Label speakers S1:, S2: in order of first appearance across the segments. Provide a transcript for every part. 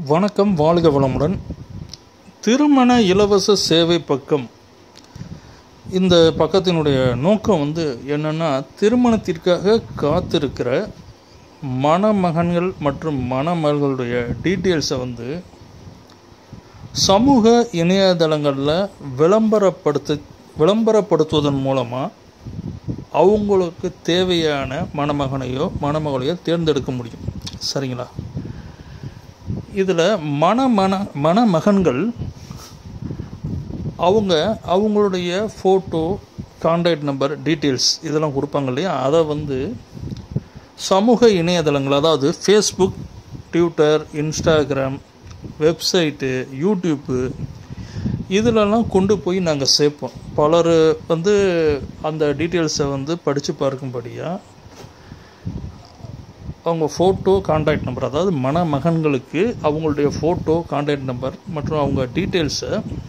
S1: வணக்கம், வாழ்க வளமுடன். திருமண இலவச சேவை பக்கம். இந்த பக்கத்தினுடைய நோக்கம் என்னென்னா, திருமணத்திற்காக காத்திருக்கிற மணமகன்கள் மற்றும் மணமகளுடைய டீட்டெயில்ஸை சமூக இணையதளங்களில் விளம்பரப்படுத்துவதன் மூலமாக அவங்களுக்கு தேவையான மணமகனையோ மணமகளையோ தேர்ந்தெடுக்க முடியும். சரிங்களா? இதில் மணமகன்கள் அவங்களுடைய ஃபோட்டோ, கான்டாக்ட் நம்பர், டீட்டெயில்ஸ் இதெல்லாம் கொடுப்பாங்க இல்லையா? அதை சமூக இணையதளங்கள், அதாவது Facebook, Twitter, Instagram, website, YouTube இதிலெல்லாம் கொண்டு போய் நாங்கள் சேர்ப்போம். பலர் அந்த டீட்டெயில்ஸை படித்து பார்க்கும்படியாக அவங்க ஃபோட்டோ, கான்டாக்ட் நம்பர், அதாவது மணமகன்களுக்கு அவங்களுடைய ஃபோட்டோ, கான்டாக்ட் நம்பர் மற்றும் அவங்க டீட்டெயில்ஸை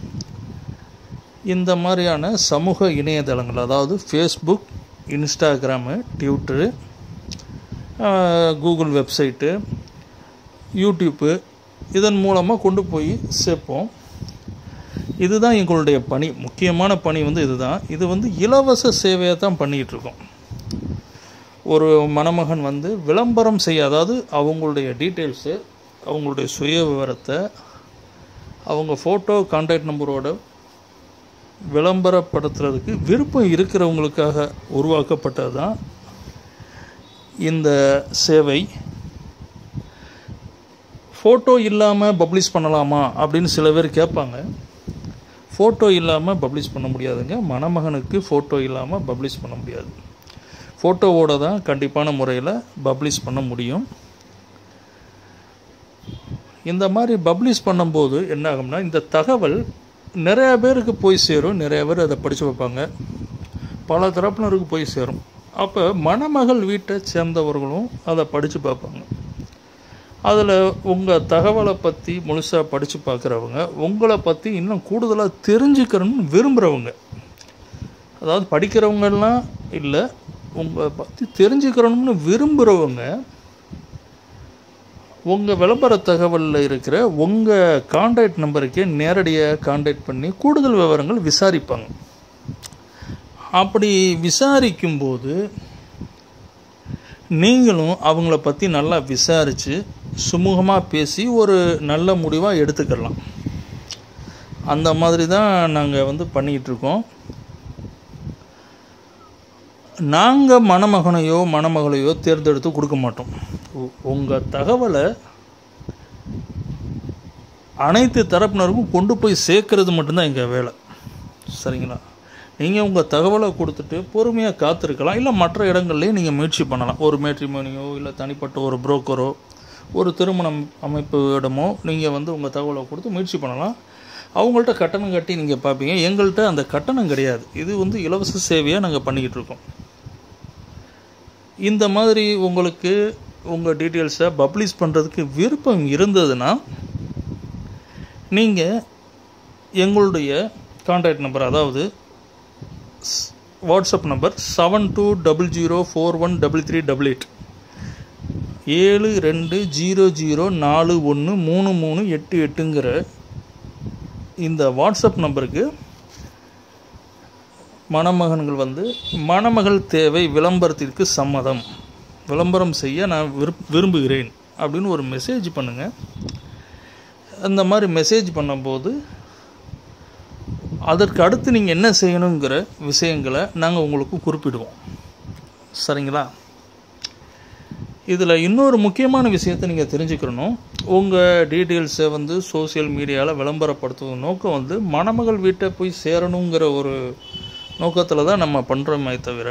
S1: இந்த மாதிரியான சமூக இணையதளங்கள், அதாவது Facebook, Instagram, Twitter, Google website, YouTube இதன் மூலமாக கொண்டு போய் சேர்ப்போம். இதுதான் எங்களுடைய பணி. முக்கியமான பணி இதுதான். இது இலவச சேவையை தான் பண்ணிகிட்ருக்கோம். ஒரு மணமகன் விளம்பரம் செய்ய, அதாவது அவங்களுடைய டீட்டெயில்ஸு, அவங்களுடைய சுய விவரத்தை அவங்க ஃபோட்டோ, கான்டாக்ட் நம்பரோட விளம்பரப்படுத்துறதுக்கு விருப்பம் இருக்கிறவங்களுக்காக உருவாக்கப்பட்டது தான் இந்த சேவை. ஃபோட்டோ இல்லாமல் பப்ளிஷ் பண்ணலாமா அப்படின்னு சில பேர் கேட்பாங்க. ஃபோட்டோ இல்லாமல் பப்ளிஷ் பண்ண முடியாதுங்க. மணமகனுக்கு ஃபோட்டோ இல்லாமல் பப்ளிஷ் பண்ண முடியாது. ஃபோட்டோவோடு தான் கண்டிப்பான முறையில் பப்ளிஷ் பண்ண முடியும். இந்த மாதிரி பப்ளிஷ் பண்ணும்போது என்ன ஆகும்னா, இந்த தகவல் நிறையா பேருக்கு போய் சேரும். நிறைய பேர் அதை படித்து வைப்பாங்க. பல தரப்பினருக்கு போய் சேரும். அப்போ மணமகள் வீட்டை சேர்ந்தவர்களும் அதை படித்து பார்ப்பாங்க. அதில் உங்கள் தகவலை பற்றி முழுசாக படித்து பார்க்குறவங்க, உங்களை பற்றி இன்னும் கூடுதலாக தெரிஞ்சுக்கணும்னு விரும்புகிறவங்க, அதாவது படிக்கிறவங்கெல்லாம் இல்லை, உங்களை பற்றி தெரிஞ்சுக்கிறணும்னு விரும்புகிறவங்க உங்கள் விளம்பர தகவலில் இருக்கிற உங்கள் கான்டாக்ட் நம்பருக்கே நேரடியாக கான்டாக்ட் பண்ணி கூடுதல் விவரங்கள் விசாரிப்பாங்க. அப்படி விசாரிக்கும்போது நீங்களும் அவங்கள பற்றி நல்லா விசாரித்து சுமூகமாக பேசி ஒரு நல்ல முடிவாக எடுத்துக்கலாம். அந்த மாதிரி தான் நாங்கள் பண்ணிக்கிட்டுருக்கோம். நாங்கள் மணமகனையோ மணமகளையோ தேர்ந்தெடுத்து கொடுக்க மாட்டோம். உங்கள் தகவலை அனைத்து தரப்பினருக்கும் கொண்டு போய் சேர்க்கறது மட்டும்தான் எங்கள் வேலை. சரிங்களா? நீங்கள் உங்கள் தகவலை கொடுத்துட்டு பொறுமையாக காத்திருக்கலாம். இல்லை மற்ற இடங்கள்லேயும் நீங்கள் முயற்சி பண்ணலாம். ஒரு மேட்ரிமோனியோ இல்லை தனிப்பட்ட ஒரு புரோக்கரோ ஒரு திருமணம் அமைப்பு இடமோ நீங்கள் உங்கள் தகவலை கொடுத்து முயற்சி பண்ணலாம். அவங்கள்ட்ட கட்டணம் கட்டி நீங்கள் பார்ப்பீங்க. எங்கள்கிட்ட அந்த கட்டணம் கிடையாது. இது இலவச சேவையாக நாங்கள் பண்ணிக்கிட்டு இருக்கோம். இந்த மாதிரி உங்களுக்கு உங்கள் டீட்டெயில்ஸை பப்ளிஷ் பண்ணுறதுக்கு விருப்பம் இருந்ததுன்னா நீங்கள் எங்களுடைய கான்டாக்ட் நம்பர், அதாவது வாட்ஸ்அப் நம்பர் 7200413388 7200413388ங்கிற இந்த வாட்ஸ்அப் நம்பருக்கு மணமகன்கள் மணமகள் தேவை, விளம்பரத்திற்கு சம்மதம், விளம்பரம் செய்ய நான் விரும்புகிறேன் அப்படின்னு ஒரு மெசேஜ் பண்ணுங்கள். அந்த மாதிரி மெசேஜ் பண்ணும்போது அதற்கு அடுத்து நீங்கள் என்ன செய்யணுங்கிற விஷயங்களை நாங்கள் உங்களுக்கு குறிப்பிடுவோம். சரிங்களா? இதில் இன்னொரு முக்கியமான விஷயத்தை நீங்கள் தெரிஞ்சுக்கணும். உங்கள் டீட்டெயில்ஸை சோசியல் மீடியாவில் விளம்பரப்படுத்துவது நோக்கம் மணமகள் வீட்டை போய் சேரணுங்கிற ஒரு நோக்கத்தில் தான் நம்ம பண்ணுறோமே தவிர,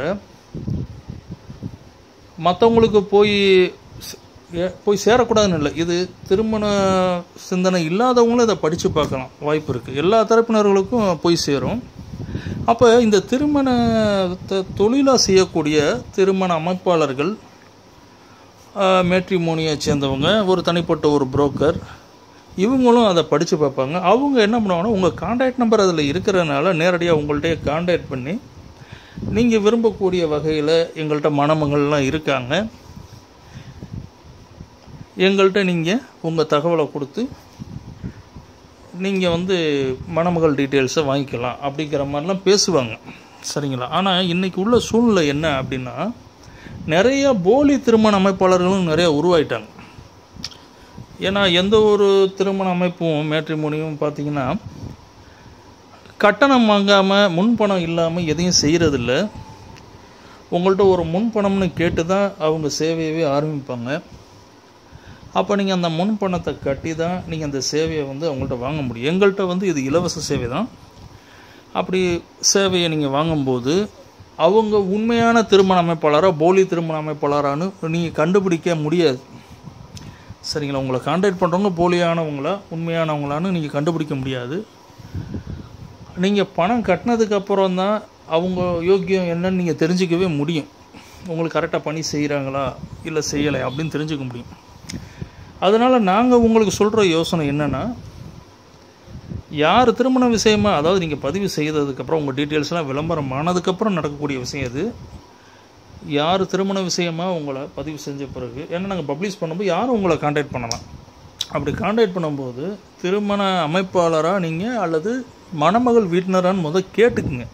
S1: மற்றவங்களுக்கு போய் சேரக்கூடாதுன்னு இல்லை. இது திருமண சிந்தனை இல்லாதவங்களும் இதை படித்து பார்க்கலாம், வாய்ப்பு இருக்குது. எல்லா தரப்பினர்களுக்கும் போய் சேரும். அப்போ இந்த திருமணத்தை தொழிலாக செய்யக்கூடிய திருமண அமைப்பாளர்கள், மேட்ரிமோனியை சேர்ந்தவங்க, ஒரு தனிப்பட்ட ஒரு புரோக்கர், இவங்களும் அதை படித்து பார்ப்பாங்க. அவங்க என்ன பண்ணுவாங்கன்னா, உங்கள் கான்டாக்ட் நம்பர் அதில் இருக்கிறதுனால நேரடியாக உங்கள்கிட்ட கான்டாக்ட் பண்ணி நீங்கள் விரும்பக்கூடிய வகையில் எங்கள்கிட்ட மணமகள்லாம் இருக்காங்க, எங்கள்கிட்ட நீங்கள் உங்கள் தகவலை கொடுத்து நீங்கள் வந்து மணமகள் டீட்டெயில்ஸை வாங்கிக்கலாம் அப்படிங்கிற மாதிரிலாம் பேசுவாங்க. சரிங்களா? ஆனால் இன்றைக்கி உள்ள சூழ்நிலை என்ன அப்படின்னா, நிறைய போலி திருமண அமைப்பாளர்களும் நிறைய உருவாயிட்டாங்க. ஏன்னா எந்த ஒரு திருமண அமைப்பும் மேட்ரிமோனியும் பார்த்திங்கன்னா கட்டணம் வாங்காமல் முன்பணம் இல்லாமல் எதையும் செய்கிறதில்ல. உங்கள்கிட்ட ஒரு முன்பணம்னு கேட்டு தான் அவங்க சேவையவே ஆரம்பிப்பாங்க. அப்போ நீங்கள் அந்த முன்பணத்தை கட்டி தான் நீங்கள் அந்த சேவையை வந்து அவங்கள்ட்ட வாங்க முடியும். எங்கள்கிட்ட வந்து இது இலவச சேவை தான். அப்படி சேவையை நீங்கள் வாங்கும்போது அவங்க உண்மையான திருமண அமைப்பாளராக போலி திருமண அமைப்பாளரானு நீங்கள் கண்டுபிடிக்க முடியாது. சரிங்களா? உங்களை கான்டாக்ட் பண்ணுறவங்க போலியானவங்களா உண்மையானவங்களான்னு நீங்கள் கண்டுபிடிக்க முடியாது. நீங்கள் பணம் கட்டினதுக்கப்புறம் தான் அவங்க யோக்கியம் என்னன்னு நீங்கள் தெரிஞ்சிக்கவே முடியும். உங்களுக்கு கரெக்டாக பண்ணி செய்கிறாங்களா இல்லை செய்யலை அப்படின்னு தெரிஞ்சுக்க முடியும். அதனால் நாங்கள் உங்களுக்கு சொல்கிற யோசனை என்னென்னா, யார் திருமண விஷயமாக, அதாவது நீங்கள் பதிவு செய்ததுக்கப்புறம் உங்கள் டீட்டெயில்ஸ்லாம் விளம்பரம் ஆனதுக்கப்புறம் நடக்கக்கூடிய விஷயம் இது. யார் திருமண விஷயமாக உங்களை பதிவு செஞ்ச பிறகு, ஏன்னா நாங்கள் பப்ளிஷ் பண்ணும்போது யாரும் உங்களை கான்டாக்ட் பண்ணலாம். அப்படி கான்டாக்ட் பண்ணும்போது திருமண அமைப்பாளராக நீங்கள் அல்லது மணமகள் வீட்டினரான்னு கேட்டுக்குங்க.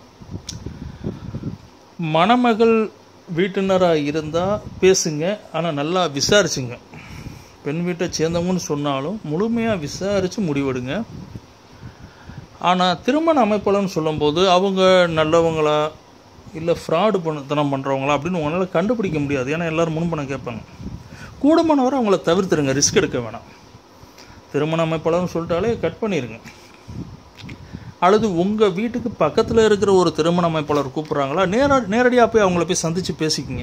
S1: மணமகள் வீட்டினராக இருந்தால் பேசுங்க, ஆனால் நல்லா விசாரிச்சுங்க. பெண் வீட்டை சேர்ந்தவங்கன்னு சொன்னாலும் முழுமையாக விசாரித்து முடிவெடுங்க. ஆனால் திருமண அமைப்பாளர்னு சொல்லும்போது அவங்க நல்லவங்களா இல்லை ஃப்ராடு தனம் பண்ணுறவங்களா அப்படின்னு உங்களால் கண்டுபிடிக்க முடியாது. ஏன்னா எல்லோரும் முன்பணம் கேட்பாங்க. கூடுமானவரை அவங்கள தவிர்த்துருங்க, ரிஸ்க் எடுக்க வேணாம். திருமண அமைப்பாளர்னு சொல்லிட்டாலே கட் பண்ணிடுங்க. அல்லது உங்கள் வீட்டுக்கு பக்கத்தில் இருக்கிற ஒரு திருமண அமைப்பாளர் கூப்பிட்றாங்களா, நேரடியாக போய் அவங்கள போய் சந்தித்து பேசிக்கிங்க.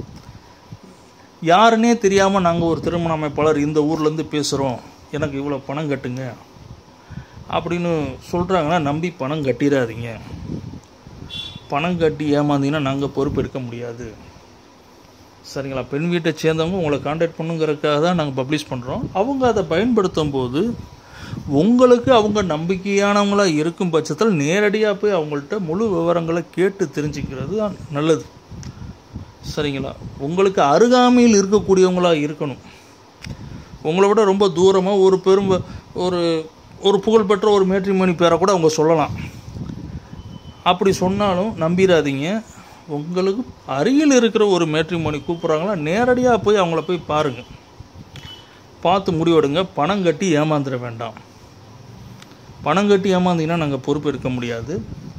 S1: யாருன்னே தெரியாமல் நாங்கள் ஒரு திருமண அமைப்பாளர் இந்த ஊர்லேருந்து பேசுகிறோம், எனக்கு இவ்வளோ பணம் கட்டுங்க அப்படின்னு சொல்கிறாங்கன்னா நம்பி பணம் கட்டிடாதீங்க. பணம் கட்டி ஏமாந்தீங்கன்னா நாங்கள் பொறுப்பு எடுக்க முடியாது. சரிங்களா? பெண் வீட்டை சேர்ந்தவங்க உங்களை கான்டாக்ட் பண்ணுங்கிறதுக்காக தான் நாங்கள் பப்ளிஷ் பண்ணுறோம். அவங்க அதை பயன்படுத்தும் போது உங்களுக்கு அவங்க நம்பிக்கையானவங்களாக இருக்கும் பட்சத்தில் நேரடியாக போய் அவங்கள்ட்ட முழு விவரங்களை கேட்டு தெரிஞ்சுக்கிறது தான் நல்லது. சரிங்களா? உங்களுக்கு அருகாமையில் இருக்கக்கூடியவங்களாக இருக்கணும். உங்களை விட ரொம்ப தூரமாக ஒரு புகழ்பெற்ற ஒரு மேட்ரிமோனி பேரை கூட அவங்க சொல்லலாம். அப்படி சொன்னாலும் நம்பிடாதீங்க. உங்களுக்கு அருகில் இருக்கிற ஒரு மேட்ரிமோனி கூப்பிட்றாங்களா, நேரடியாக போய் அவங்கள போய் பாருங்கள், பார்த்து முடிவெடுங்க. பணம் கட்டி ஏமாந்துட வேண்டாம். பணம் கட்டி ஏமாந்தீங்கன்னா நாங்கள் பொறுப்பு எடுக்க முடியாது.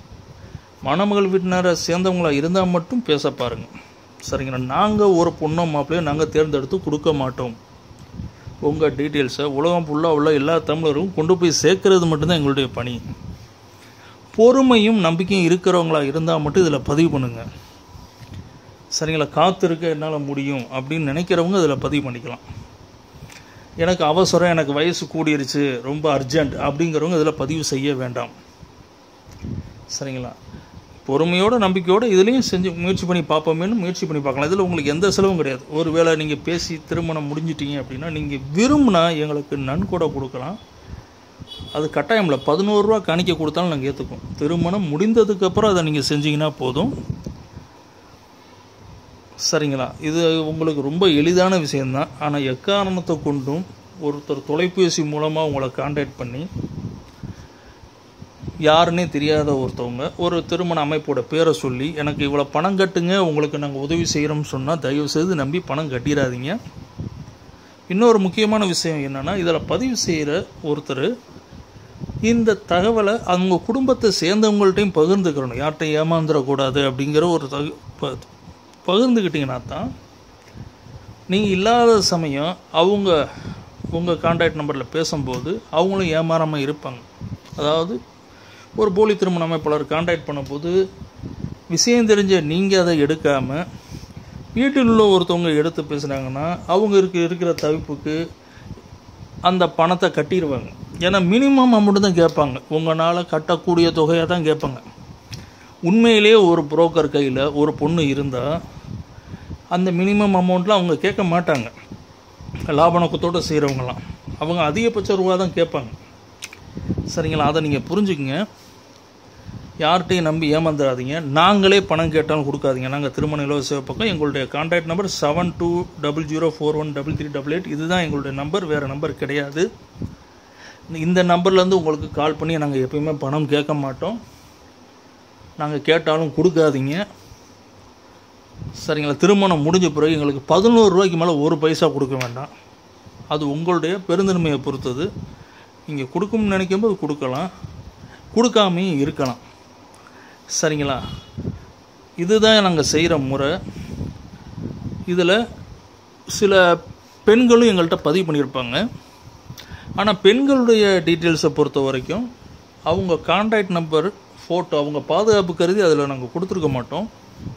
S1: மணமகள் வீட்டினரை சேர்ந்தவங்களாக இருந்தால் மட்டும் பேச பாருங்கள். சரிங்களா? நாங்கள் ஒரு பொண்ணோ மாப்பிள்ளையோ நாங்கள் தேர்ந்தெடுத்து கொடுக்க மாட்டோம். உங்கள் டீட்டெயில்ஸை உலகம் ஃபுல்லாக உள்ள எல்லா தமிழரும் கொண்டு போய் சேர்க்கறது மட்டும்தான் எங்களுடைய பணி. பொறுமையும் நம்பிக்கையும் இருக்கிறவங்களா இருந்தால் மட்டும் இதில் பதிவு பண்ணுங்கள். சரிங்களா? காத்திருக்க என்னால் முடியும் அப்படின்னு நினைக்கிறவங்க இதில் பதிவு பண்ணிக்கலாம். எனக்கு அவசரம், எனக்கு வயசு கூடிருச்சு, ரொம்ப அர்ஜெண்ட் அப்படிங்கிறவங்க இதில் பதிவு செய்ய வேண்டாம். சரிங்களா? பொறுமையோட நம்பிக்கையோடு இதுலேயும் செஞ்சு முயற்சி பண்ணி பார்ப்போமேனு முயற்சி பண்ணி பார்க்கலாம். இதில் உங்களுக்கு எந்த செலவும் கிடையாது. ஒரு வேளை நீங்கள் பேசி திருமணம் முடிஞ்சிட்டீங்க அப்படின்னா நீங்கள் விரும்பினா எங்களுக்கு நன்கொடை கொடுக்கலாம். அது கட்டாயம் இல்லை. 11 ரூபா காணிக்க கொடுத்தாலும் நாங்கள் ஏற்றுக்குவோம். திருமணம் முடிந்ததுக்கப்புறம் அதை நீங்கள் செஞ்சீங்கன்னா போதும். சரிங்களா? இது உங்களுக்கு ரொம்ப எளிதான விஷயந்தான். ஆனால் எக்காரணத்தை கொண்டும் ஒருத்தர் தொலைபேசி மூலமாக உங்களை கான்டாக்ட் பண்ணி யாருன்னே தெரியாத ஒருத்தவங்க ஒரு திருமண அமைப்போட பேரை சொல்லி எனக்கு இவ்வளோ பணம் கட்டுங்க, உங்களுக்கு நாங்கள் உதவி செய்கிறோம்னு சொன்னால் தயவுசெய்து நம்பி பணம் கட்டிடாதீங்க. இன்னொரு முக்கியமான விஷயம் என்னென்னா, இதில் பதிவு செய்கிற ஒருத்தர் இந்த தகவலை அவங்க குடும்பத்தை சேர்ந்தவங்கள்ட்டையும் பகிர்ந்துக்கிறணும். யார்கிட்டையும் ஏமாந்துடக்கூடாது அப்படிங்கிற ஒரு பகிர்ந்துக்கிட்டிங்கன்னா தான் நீங்கள் இல்லாத சமயம் அவங்க உங்கள் கான்டாக்ட் நம்பரில் பேசும்போது அவங்களும் ஏமாறாமல் இருப்பாங்க. அதாவது ஒரு போலி திருமண அமைப்பாளர் கான்டாக்ட் பண்ணும்போது விஷயம் தெரிஞ்ச நீங்கள் அதை எடுக்காமல் வீட்டில் உள்ள ஒருத்தவங்க எடுத்து பேசுனாங்கன்னா அவங்க இருக்கிற தவிப்புக்கு அந்த பணத்தை கட்டிடுவாங்க. ஏன்னா மினிமம் அமௌண்ட்டு தான் கேட்பாங்க. உங்களால் கட்டக்கூடிய தொகையாக தான் கேட்பாங்க. உண்மையிலேயே ஒரு புரோக்கர் கையில் ஒரு பொண்ணு இருந்தால் அந்த மினிமம் அமௌண்ட்டில் அவங்க கேட்க மாட்டாங்க. லாப நோக்கத்தோடு செய்கிறவங்களாம் அவங்க அதிகபட்ச ரூபா தான் கேட்பாங்க. சரிங்களா? அதை நீங்கள் புரிஞ்சுக்குங்க. யார்கிட்டையும் நம்பி ஏமாந்துடாதீங்க. நாங்களே பணம் கேட்டாலும் கொடுக்காதீங்க. நாங்கள் திருமண இலவச சேவை பக்கம் எங்களுடைய கான்டாக்ட் நம்பர் 7200413388. இதுதான் எங்களுடைய நம்பர், வேறு நம்பர் கிடையாது. இந்த நம்பர்லேருந்து உங்களுக்கு கால் பண்ணி நாங்கள் எப்பயுமே பணம் கேட்க மாட்டோம். நாங்கள் கேட்டாலும் கொடுக்காதீங்க, சரிங்களா? திருமணம் முடிஞ்ச பிறகு எங்களுக்கு 11 ரூபாய்க்கு மேலே ஒரு பைசா கொடுக்க வேண்டாம். அது உங்களுடைய பெருந்தன்மையை பொறுத்தது. நீங்கள் கொடுக்கும்னு நினைக்கும்போது கொடுக்கலாம், கொடுக்காமையும் இருக்கலாம், சரிங்களா? இதுதான் நாங்கள் செய்கிற முறை. இதில் சில பெண்களும் எங்கள்கிட்ட பதிவு பண்ணியிருப்பாங்க. ஆனால் பெண்களுடைய டீட்டெயில்ஸை பொறுத்த வரைக்கும் அவங்க கான்டாக்ட் நம்பர், ஃபோட்டோ அவங்க பாதுகாப்பு கருதி அதில் நாங்கள் கொடுத்துருக்க மாட்டோம்.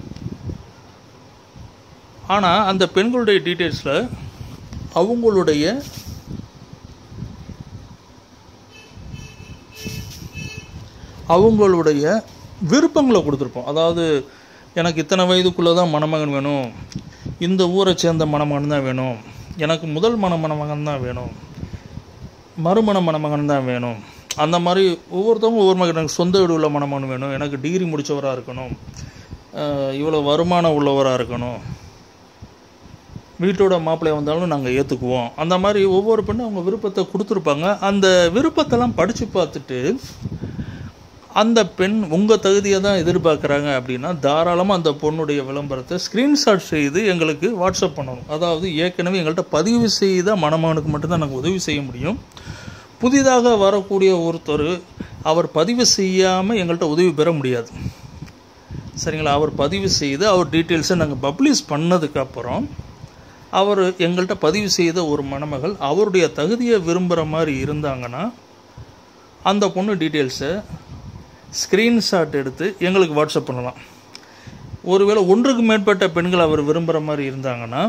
S1: ஆனால் அந்த பெண்களுடைய டீட்டெயில்ஸில் அவங்களுடைய விருப்பங்களை கொடுத்துருப்போம். அதாவது எனக்கு இத்தனை வயதுக்குள்ளே தான் மணமகன் வேணும், இந்த ஊரை சேர்ந்த மணமகன் தான் வேணும், எனக்கு முதல் மணமகன் தான் வேணும், மறுமண மணமகன் தான் வேணும். அந்த மாதிரி ஒவ்வொருத்தவங்க ஒவ்வொரு மகன். எனக்கு சொந்த வீடு உள்ள மணமகன் வேணும், எனக்கு டிகிரி முடித்தவராக இருக்கணும், இவ்வளோ வருமானம் உள்ளவராக இருக்கணும், வீட்டோட மாப்பிள்ளை வந்தாலும் நாங்கள் ஏற்றுக்குவோம். அந்த மாதிரி ஒவ்வொரு பெண்ணும் அவங்க விருப்பத்தை கொடுத்துருப்பாங்க. அந்த விருப்பத்தெல்லாம் படித்து பார்த்துட்டு அந்த பெண் உங்கள் தகுதியை தான் எதிர்பார்க்குறாங்க அப்படின்னா தாராளமாக அந்த பொண்ணுடைய விளம்பரத்தை ஸ்க்ரீன்ஷாட் செய்து எங்களுக்கு வாட்ஸ்அப் பண்ணணும். அதாவது ஏற்கனவே எங்கள்கிட்ட பதிவு செய்த மணமகனுக்கு மட்டும்தான் நாங்கள் உதவி செய்ய முடியும். புதிதாக வரக்கூடிய ஒருத்தர் அவர் பதிவு செய்யாமல் எங்கள்கிட்ட உதவி பெற முடியாது, சரிங்களா? அவர் பதிவு செய்து அவர் டீட்டெயில்ஸை நாங்கள் பப்ளிஷ் பண்ணதுக்கப்புறம் அவர் எங்கள்கிட்ட பதிவு செய்த ஒரு மணமகள் அவருடைய தகுதியை விரும்புகிற மாதிரி இருந்தாங்கன்னா அந்த பொண்ணு டீட்டெயில்ஸை ஸ்க்ரீன்ஷாட் எடுத்து எங்களுக்கு வாட்ஸ்அப் பண்ணலாம். ஒருவேளை ஒன்றுக்கு மேற்பட்ட பெண்கள் அவர் விரும்புகிற மாதிரி இருந்தாங்கன்னா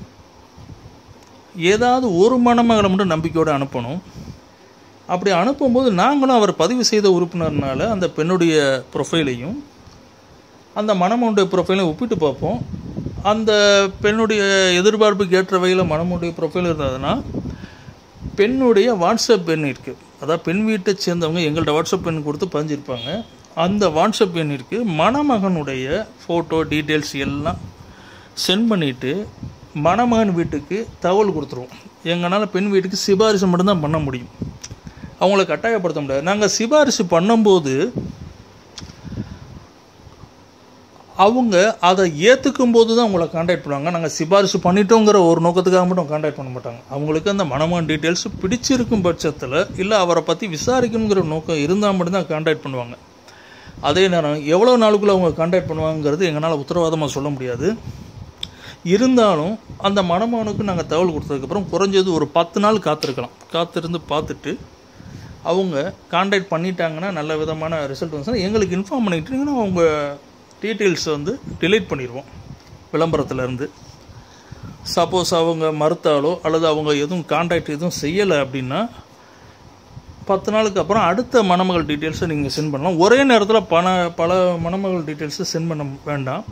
S1: ஏதாவது ஒரு மணமகளை மட்டும் நம்பிக்கையோடு அனுப்பணும். அப்படி அனுப்பும்போது நாங்களும் அவர் பதிவு செய்த உறுப்பினர்னால அந்த பெண்ணுடைய ப்ரொஃபைலையும் அந்த மணமகனுடைய ப்ரொஃபைலையும் ஒப்பிட்டு பார்ப்போம். அந்த பெண்ணுடைய எதிர்பார்ப்புக்கு ஏற்ற வகையில் மணமகனுடைய ப்ரொஃபைல் இருந்ததுன்னா பெண்ணுடைய வாட்ஸ்அப் எண் இருக்குது. அதாவது பெண் வீட்டை சேர்ந்தவங்க எங்கள்கிட்ட வாட்ஸ்அப் எண் கொடுத்து பதிஞ்சிருப்பாங்க. அந்த வாட்ஸ்அப் எண்ணிற்கு மணமகனுடைய ஃபோட்டோ டீட்டெயில்ஸ் எல்லாம் சென்ட் பண்ணிவிட்டு மணமகன் வீட்டுக்கு தகவல் கொடுத்துருவோம். எங்களால் பெண் வீட்டுக்கு சிபாரிசு மட்டும்தான் பண்ண முடியும், அவங்கள கட்டாயப்படுத்த முடியாது. நாங்கள் சிபாரிசு பண்ணும்போது அவங்க அதை ஏற்றுக்கும் போது தான் உங்களை கான்டாக்ட் பண்ணுவாங்க. நாங்கள் சிபாரிசு பண்ணிட்டோங்கிற ஒரு நோக்கத்துக்காக மட்டும் கான்டாக்ட் பண்ண மாட்டாங்க. அவங்களுக்கு அந்த மணமகன் டீட்டெயில்ஸ் பிடிச்சிருக்கும் பட்சத்தில் இல்லை அவரை பற்றி விசாரிக்கணுங்கிற நோக்கம் இருந்தால் மட்டும்தான் கான்டாக்ட் பண்ணுவாங்க. அதே நேரம் எவ்வளோ நாளுக்குள்ளே அவங்க கான்டாக்ட் பண்ணுவாங்கிறது எங்களால் உத்தரவாதமாக சொல்ல முடியாது. இருந்தாலும் அந்த மணமகனுக்கு நாங்கள் தகவல் கொடுத்ததுக்கப்புறம் குறைஞ்சது ஒரு 10 நாள் காத்திருக்கலாம். காத்திருந்து பார்த்துட்டு அவங்க கான்டாக்ட் பண்ணிட்டாங்கன்னா நல்ல விதமான ரிசல்ட் வந்துச்சுன்னா எங்களுக்கு இன்ஃபார்ம் பண்ணிக்கிட்டீங்கன்னா அவங்க டீட்டெயில்ஸை வந்து டிலீட் பண்ணிடுவோம் விளம்பரத்துலேருந்து. சப்போஸ் அவங்க மறுத்தாலோ அல்லது அவங்க எதுவும் கான்டாக்ட் எதுவும் செய்யலை அப்படின்னா 10 நாளுக்கு அப்புறம் அடுத்த மணமகள் டீட்டெயில்ஸை நீங்கள் சென்ட் பண்ணலாம். ஒரே நேரத்தில் பல மணமகள் டீட்டெயில்ஸை சென்ட் பண்ண வேண்டாம்.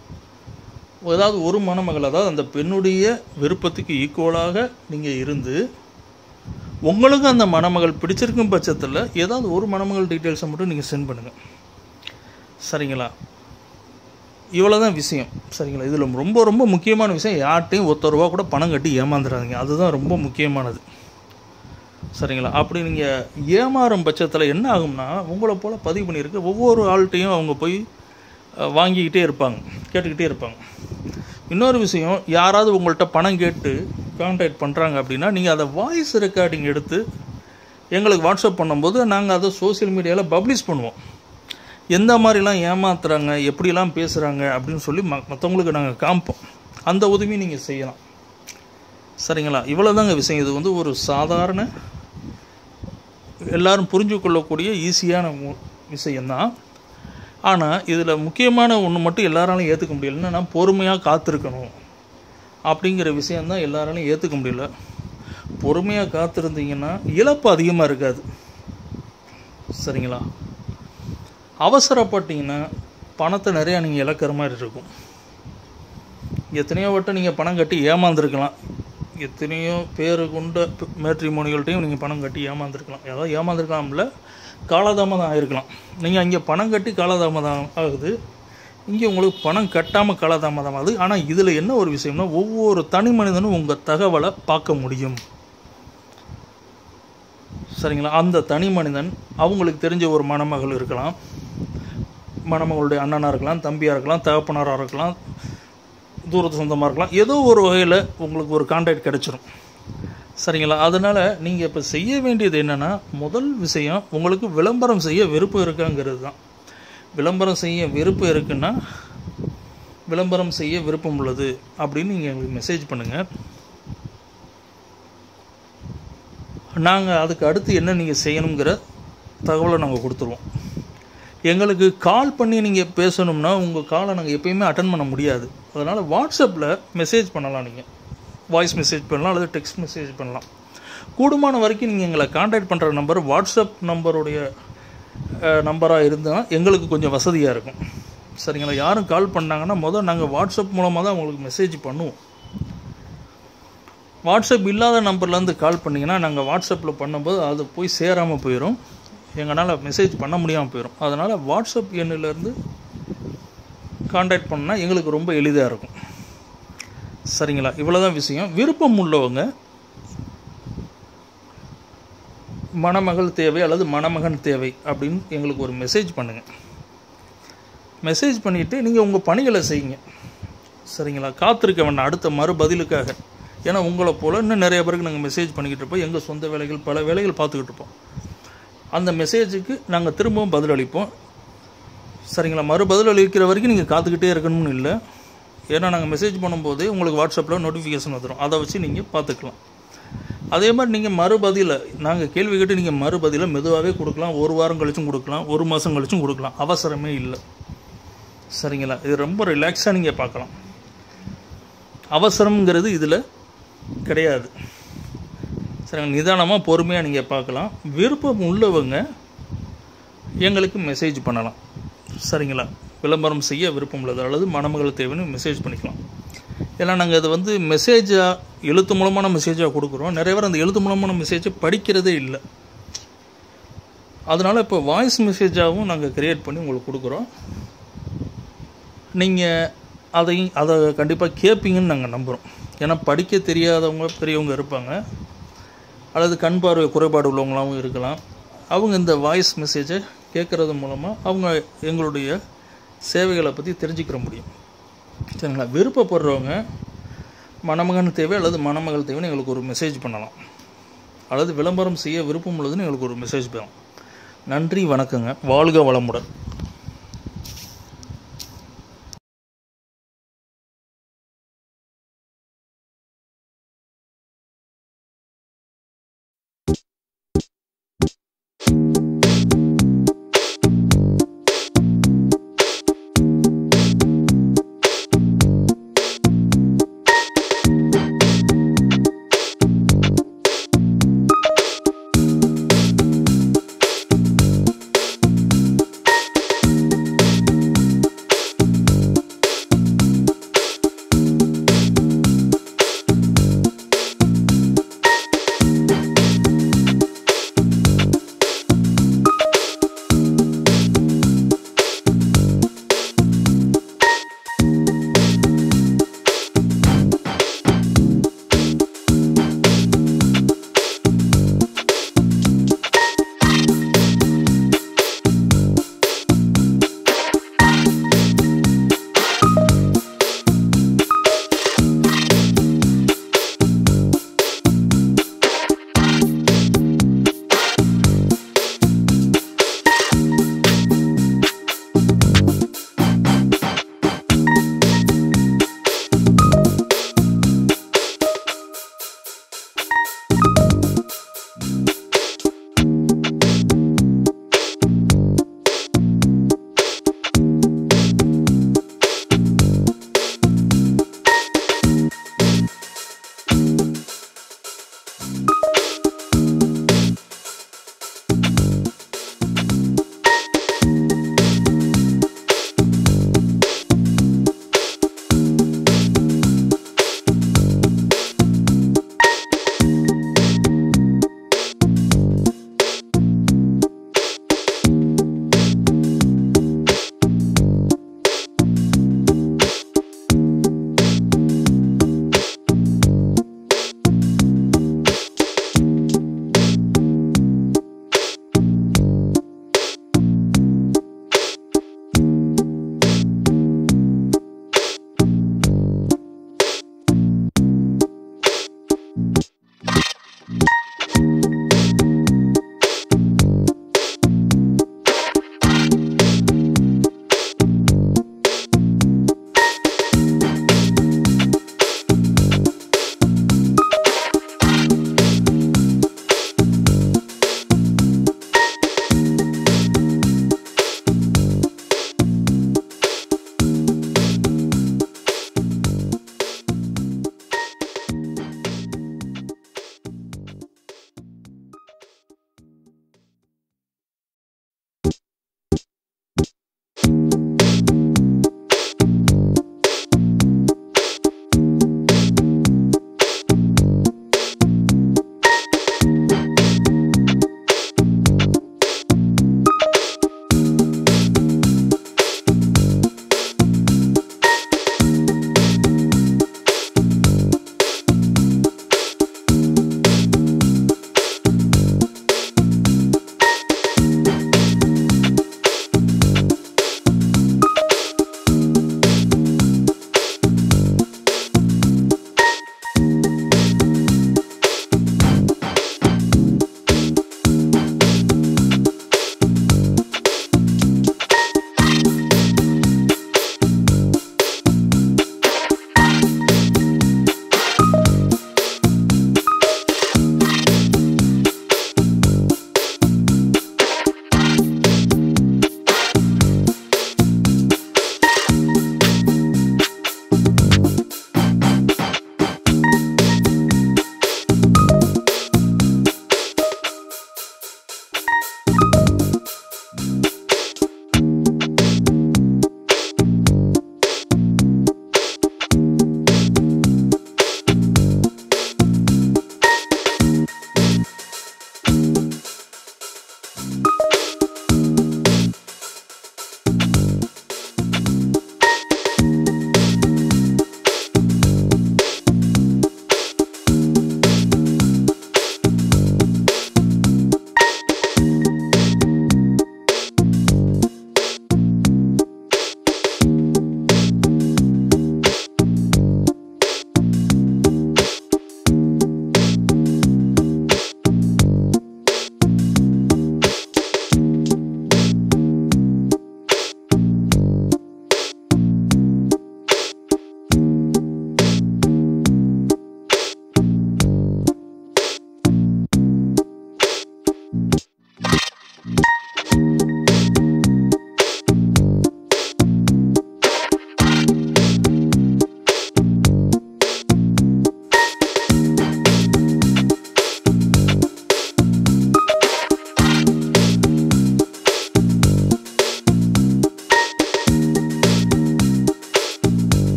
S1: ஏதாவது ஒரு மணமகள், அதாவது அந்த பெண்ணுடைய விருப்பத்துக்கு ஈக்குவலாக நீங்கள் இருந்து உங்களுக்கு அந்த மணமகள் பிடிச்சிருக்கும் பட்சத்தில் ஏதாவது ஒரு மணமகள் டீட்டெயில்ஸை மட்டும் நீங்கள் சென்ட் பண்ணுங்கள், சரிங்களா? இவ்வளோ தான் விஷயம், சரிங்களா? இதில் ரொம்ப ரொம்ப முக்கியமான விஷயம், யார்கிட்டையும் ₹1 கூட பணம் கட்டி ஏமாந்துடாதீங்க. அதுதான் ரொம்ப முக்கியமானது, சரிங்களா? அப்படி நீங்கள் ஏமாறும் பட்சத்தில் என்ன ஆகும்னா உங்களை போல் பதிவு பண்ணியிருக்க ஒவ்வொரு ஆள்கிட்டையும் அவங்க போய் வாங்கிக்கிட்டே இருப்பாங்க, கேட்டுக்கிட்டே இருப்பாங்க. இன்னொரு விஷயம், யாராவது உங்கள்கிட்ட பணம் கேட்டு கான்டாக்ட் பண்ணுறாங்க அப்படின்னா நீங்கள் அதை வாய்ஸ் ரெக்கார்டிங் எடுத்து எங்களுக்கு வாட்ஸ்அப் பண்ணும்போது நாங்கள் அதை சோசியல் மீடியாவில் பப்ளிஷ் பண்ணுவோம். எந்த மாதிரிலாம் ஏமாத்துறாங்க, எப்படிலாம் பேசுகிறாங்க அப்படின்னு சொல்லி மற்றவங்களுக்கு நாங்கள் காமிப்போம். அந்த உதவியும் நீங்கள் செய்யலாம், சரிங்களா? இவ்வளோதாங்க விஷயம். இது வந்து ஒரு சாதாரண எல்லோரும் புரிஞ்சு கொள்ளக்கூடிய ஈஸியான விஷயந்தான். ஆனால் இதில் முக்கியமான ஒன்று மட்டும் எல்லாராலையும் ஏற்றுக்க முடியல. என்னன்னா பொறுமையாக காத்திருக்கணும் அப்படிங்கிற விஷயந்தான் எல்லாராலையும் ஏற்றுக்க முடியல. பொறுமையாக காத்திருந்தீங்கன்னா இழப்பு அதிகமாக இருக்காது, சரிங்களா? அவசரப்பட்டீங்கன்னா பணத்தை நிறையா நீங்கள் இழக்கிற மாதிரி இருக்கும். எத்தனையோ வட்டம் நீங்கள் பணம் கட்டி ஏமாந்துருக்கலாம். எத்தனையோ பேர் கொண்ட மேட்ரிமோனிகள்கிட்டையும் நீங்கள் பணம் கட்டி ஏமாந்துருக்கலாம். ஏதாவது ஏமாந்துருக்கலாம்ல, காலதாமதம் ஆகிருக்கலாம். நீங்கள் அங்கே பணம் கட்டி காலதாமதம் ஆகுது, இங்கே உங்களுக்கு பணம் கட்டாமல் காலதாமதம் ஆகுது. ஆனால் இதில் என்ன ஒரு விஷயம்னா, ஒவ்வொரு தனி மனிதனும் உங்கள் தகவலை பார்க்க முடியும். சரிங்களா? அந்த தனி மனிதன் அவங்களுக்கு தெரிஞ்ச ஒரு மணமகள் இருக்கலாம், மணமகளுடைய அண்ணனாக இருக்கலாம், தம்பியாக இருக்கலாம், தகப்பனாராக இருக்கலாம், தூரத்து சொந்தமாக இருக்கலாம். ஏதோ ஒரு வகையில் உங்களுக்கு ஒரு கான்டாக்ட் கிடச்சிரும். சரிங்களா? அதனால் நீங்கள் இப்போ செய்ய வேண்டியது என்னென்னா, முதல் விஷயம் உங்களுக்கு விளம்பரம் செய்ய விருப்பம் இருக்காங்கிறது தான். விளம்பரம் செய்ய விருப்பம் இருக்குன்னா, விளம்பரம் செய்ய விருப்பம் உள்ளது அப்படின்னு நீங்கள் எங்களுக்கு மெசேஜ் பண்ணுங்கள். நாங்கள் அதுக்கு அடுத்து என்ன நீங்கள் செய்யணுங்கிற தகவலை நாங்கள் கொடுத்துருவோம். எங்களுக்கு கால் பண்ணி நீங்கள் பேசணும்னா உங்கள் காலை நாங்கள் எப்பயுமே அட்டன் பண்ண முடியாது. அதனால் வாட்ஸ்அப்பில் மெசேஜ் பண்ணலாம். நீங்கள் வாய்ஸ் மெசேஜ் பண்ணலாம் அல்லது டெக்ஸ்ட் மெசேஜ் பண்ணலாம். கூடுமான வரைக்கும் நீங்கள் எங்களை கான்டாக்ட் பண்ணுற நம்பர் வாட்ஸ்அப் நம்பருடைய நம்பராக இருந்தால் எங்களுக்கு கொஞ்சம் வசதியாக இருக்கும். சரிங்களா? யாரும் கால் பண்ணாங்கன்னா முதல் நாங்கள் வாட்ஸ்அப் மூலமாக தான் உங்களுக்கு மெசேஜ் பண்ணுவோம். வாட்ஸ்அப் இல்லாத நம்பர்லேருந்து கால் பண்ணிங்கன்னா நாங்கள் வாட்ஸ்அப்பில் பண்ணும்போது அது போய் சேராமல் போயிடும், எங்களால் மெசேஜ் பண்ண முடியாமல் போயிடும். அதனால் வாட்ஸ்அப் எண்ணிலேருந்து கான்டாக்ட் பண்ணால் எங்களுக்கு ரொம்ப எளிதாக இருக்கும். சரிங்களா? இவ்வளோ தான் விஷயம். விருப்பம் உள்ளவங்க மணமகள் தேவை அல்லது மணமகன் தேவை அப்படின்னு எங்களுக்கு ஒரு மெசேஜ் பண்ணுங்கள். மெசேஜ் பண்ணிவிட்டு நீங்கள் உங்கள் பணிகளை செய்யுங்க. சரிங்களா? காத்திருக்க வேண்டாம் அடுத்த மறுபதிலுக்காக. ஏன்னா உங்களை போல் இன்னும் நிறைய பேருக்கு நாங்கள் மெசேஜ் பண்ணிக்கிட்டு இருப்போம். எங்கள் சொந்த வேலைகள் பல வேலைகள் பார்த்துக்கிட்டு இருப்போம். அந்த மெசேஜுக்கு நாங்கள் திரும்பவும் பதில் அளிப்போம். சரிங்களா? மறுபதில் அளிக்கிற வரைக்கும் நீங்கள் காத்துக்கிட்டே இருக்கணும்னு இல்லை. ஏன்னா நாங்கள் மெசேஜ் பண்ணும்போது உங்களுக்கு வாட்ஸ்அப்பில் நோட்டிஃபிகேஷன் வந்துடும், அதை வச்சு நீங்கள் பார்த்துக்கலாம். அதே மாதிரி நீங்கள் மறுபதிலை நாங்கள் கேள்வி கேட்டு நீங்கள் மறுபதிலை மெதுவாகவே கொடுக்கலாம். ஒரு வாரம் கழிச்சும் கொடுக்கலாம், ஒரு மாதம் கழிச்சும் கொடுக்கலாம், அவசரமே இல்லை. சரிங்களா? இது ரொம்ப ரிலாக்ஸாக நீங்கள் பார்க்கலாம். அவசரம்ங்கிறது இதில் கிடையாது. சரிங்களா? நிதானமாக பொறுமையாக நீங்கள் பார்க்கலாம். விருப்பம் உள்ளவங்க எங்களுக்கு மெசேஜ் பண்ணலாம். சரிங்களா? விளம்பரம் செய்ய விருப்பம் உள்ளது அல்லது மணமகள் தேவைன்னு மெசேஜ் பண்ணிக்கலாம். ஏன்னா நாங்கள் அதை வந்து மெசேஜாக எழுத்து மூலமான மெசேஜாக கொடுக்குறோம். நிறைய பேர் அந்த எழுத்து மூலமான மெசேஜை படிக்கிறதே இல்லை. அதனால் இப்போ வாய்ஸ் மெசேஜாகவும் நாங்கள் க்ரியேட் பண்ணி உங்களுக்கு கொடுக்குறோம். நீங்கள் அதை கண்டிப்பாக கேட்பீங்கன்னு நாங்கள் நம்புகிறோம். ஏன்னா படிக்க தெரியாதவங்க பெரியவங்க இருப்பாங்க, அல்லது கண் பார்வை குறைபாடு உள்ளவங்களாகவும் இருக்கலாம். அவங்க இந்த வாய்ஸ் மெசேஜை கேட்குறது மூலமாக அவங்க எங்களுடைய சேவைகளை பற்றி தெரிஞ்சுக்கிற முடியும். சரிங்களா? விருப்பப்படுறவங்க மணமகன் தேவை அல்லது மணமகள் தேவைன்னு எங்களுக்கு ஒரு மெசேஜ் பண்ணலாம், அல்லது விளம்பரம் செய்ய விருப்பம் உள்ளதுன்னு எங்களுக்கு ஒரு மெசேஜ் பண்ணலாம். நன்றி, வணக்கங்க. வாழ்க வளமுடன்.